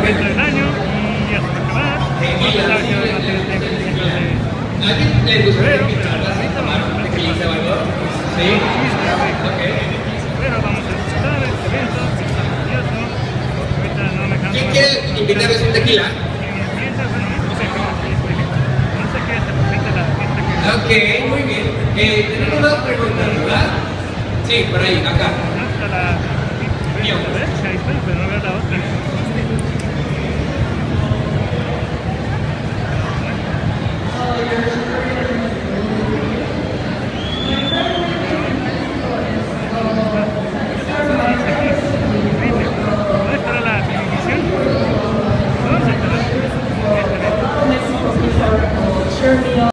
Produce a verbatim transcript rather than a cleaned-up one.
entra el año y ya se va a acabar. Vamos a pensar que va a ser el principio de ¿Alguien le gustaría febrero, invitar pero a ahorita tomar vamos a un ver qué tequila pasa. Salvador? Sí. Ok. Pero vamos a disfrutar de este evento, que está maravilloso. Ahorita no me canso. ¿Quién quiere invitarles un tequila? Mientras, bueno, no sé cómo se dice. No sé qué se presenta la fiesta que... Ok, muy bien. Eh, tenemos dos preguntas, ¿verdad? Sí, por ahí, acá. Hasta la... Pero no veo la otra.